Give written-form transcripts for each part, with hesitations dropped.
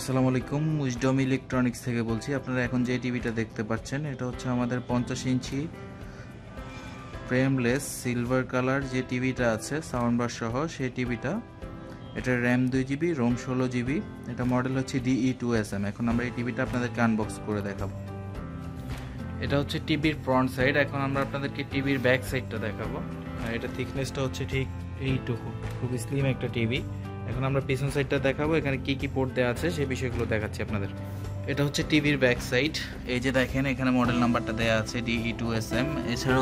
আসসালামু আলাইকুম, wisdom electronics থেকে বলছি। আপনারা এখন যে টিভিটা দেখতে পাচ্ছেন এটা হচ্ছে আমাদের 50 ইঞ্চি ফ্রেমলেস সিলভার কালার যে টিভিটা আছে সাউন্ড বার সহ, সেই টিভিটা। এটা র্যাম 2GB, রোম 16GB। এটা মডেল হচ্ছে DE2LSM। এখন আমরা এই টিভিটা আপনাদেরকে আনবক্স করে দেখাবো। এটা হচ্ছে টিভির ফ্রন্ট সাইড। এখন আমরা আপনাদেরকে টিভির ব্যাক সাইডটা দেখাবো। এটা থিকনেসটা হচ্ছে ঠিক এইটুকু, খুব স্লিম একটা টিভি। এখন আমরা পিছন সাইডটা দেখাবো, এখানে কি কি পোর্ট দেওয়া আছে সেই বিষয়গুলো দেখাচ্ছি আপনাদের। এটা হচ্ছে টিভির ব্যাক সাইড। এই যে দেখেন, এখানে মডেল নাম্বারটা দেওয়া আছে DE2LSM। এছাড়াও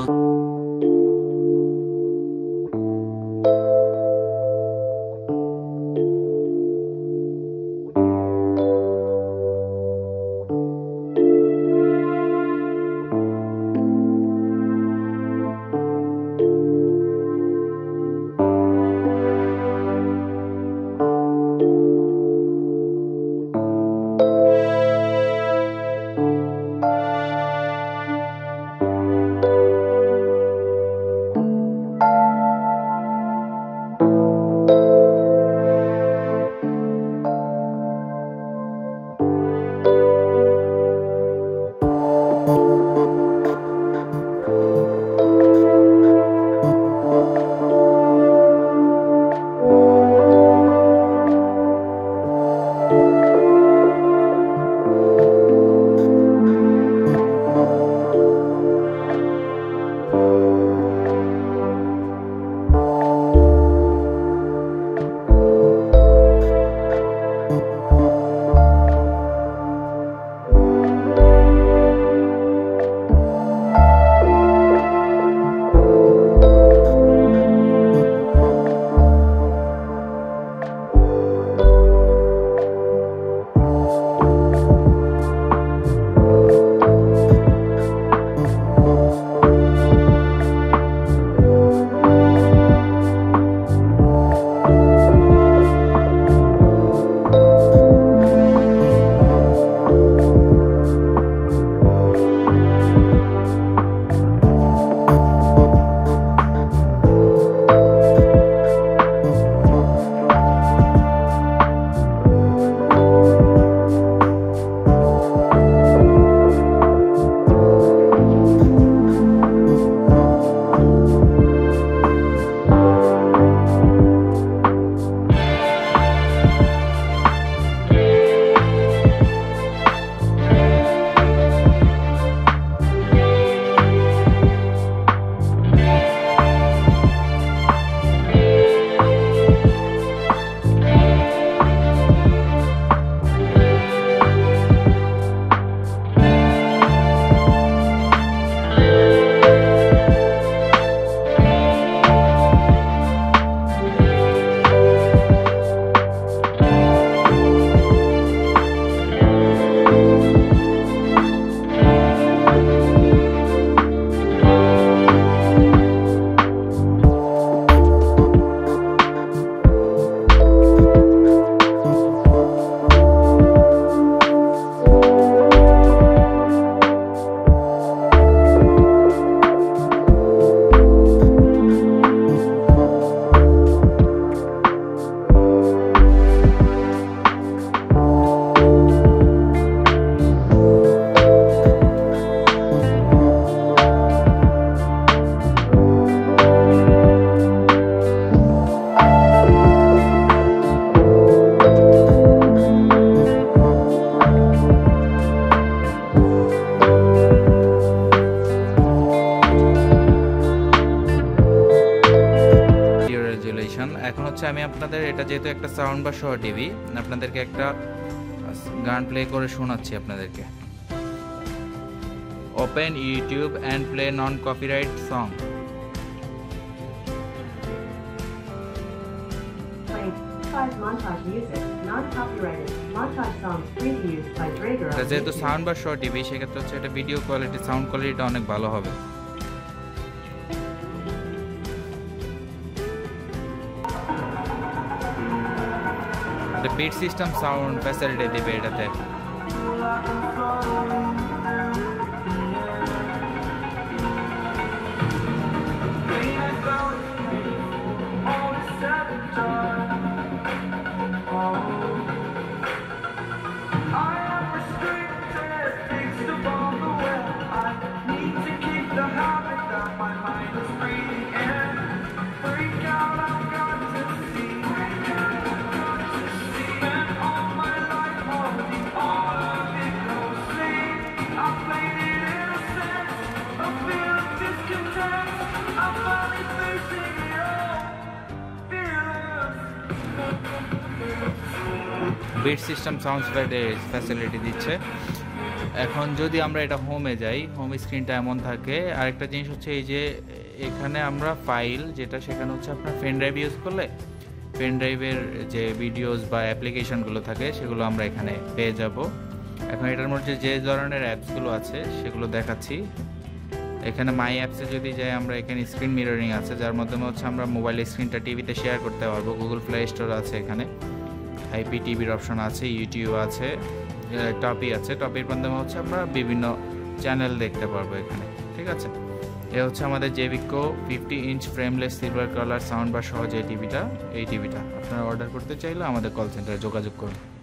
এখন হচ্ছে আমি আপনাদের, এটা যেহেতু একটা সাউন্ড বার সহ টিভি, আপনাদেরকে একটা গান প্লে করে শোনাচ্ছি আপনাদেরকে। Open YouTube and play non copyright song. যেহেতু সাউন্ড বার সহ টিভি, সেক্ষেত্রে হচ্ছে এটা ভিডিও কোয়ালিটি, সাউন্ড কোয়ালিটিটা অনেক ভালো হবে। বিট সিস্টেম সাউন্ড ফ্যাসিলিটি দিবে এটাতে। বিট সিস্টেম সাউন্ড ফ্যাসিলিটি দিচ্ছে। এখন যদি আমরা এটা হোমে যাই, হোম স্ক্রিনটা এমন থাকে। আরেকটা জিনিস হচ্ছে এই যে এখানে আমরা ফাইল যেটা, সেখানে হচ্ছে আপনার পেন ড্রাইভ ইউজ করলে পেন ড্রাইভের যে ভিডিওস বা অ্যাপ্লিকেশনগুলো থাকে সেগুলো আমরা এখানে পেয়ে যাব। এখন এটার মধ্যে যে ধরনের অ্যাপসগুলো আছে সেগুলো দেখাচ্ছি। এখানে মাই অ্যাপসে যদি যাই আমরা, এখানে স্ক্রিন মিররিং আছে, যার মাধ্যমে হচ্ছে আমরা মোবাইল স্ক্রিনটা টিভিতে শেয়ার করতে পারবো। গুগল প্লে স্টোর আছে, এখানে হাইপি টিভির অপশন আছে, ইউটিউব আছে, টপি আছে। টপির মাধ্যমে হচ্ছে আমরা বিভিন্ন চ্যানেল দেখতে পারবো এখানে, ঠিক আছে। এ হচ্ছে আমাদের JVCO 50 inch frameless silver colour sound bar সহ যে টিভিটা, এই টিভিটা আপনারা অর্ডার করতে চাইলে আমাদের কল সেন্টারে যোগাযোগ করুন।